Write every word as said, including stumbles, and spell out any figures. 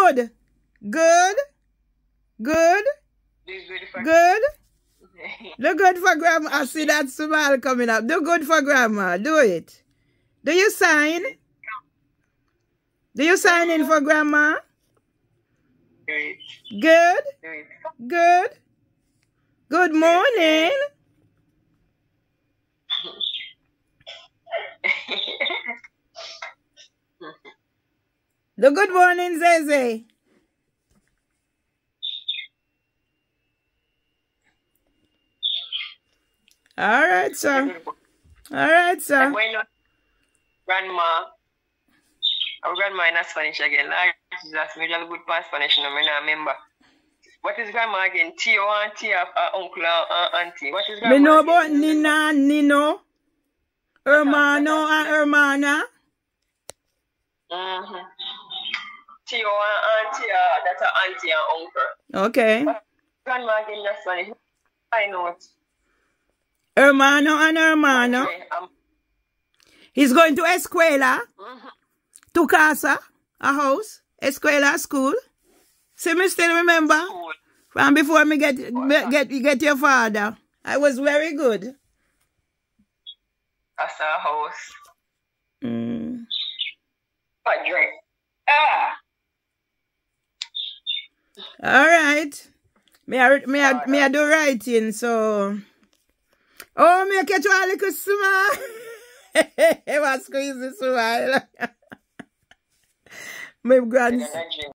good. Good. Good. Good. Do good for grandma. I see that smile coming up. Do good for grandma. Do it. Do you sign? Do you sign in for grandma? Good. Good. Good morning. The good morning, Zeze. All right, sir. All right, sir. Grandma. Our grandma in Spanish again. She's asking me a good past Spanish. No, I remember. What is grandma again? Tio, auntie, uh, uncle, uh, auntie. What is grandma? Me know about Nina, Nino, hermano, and hermana. Mm-hmm. Tio, auntie, uh, that's an auntie and uncle. Okay. What grandma again in Spanish? I know it. Hermano and hermano. Okay, um, He's going to Escuela. mm-hmm. To casa, a house, Escuela, school. See, me still remember Cool. from before me get me get get your father. I was very good. That's our house. Mm. Padre. Ah. All right. Me I, me I, me I do writing, so. Oh, me I catch you a little smile. It was squeezing smile. My grand.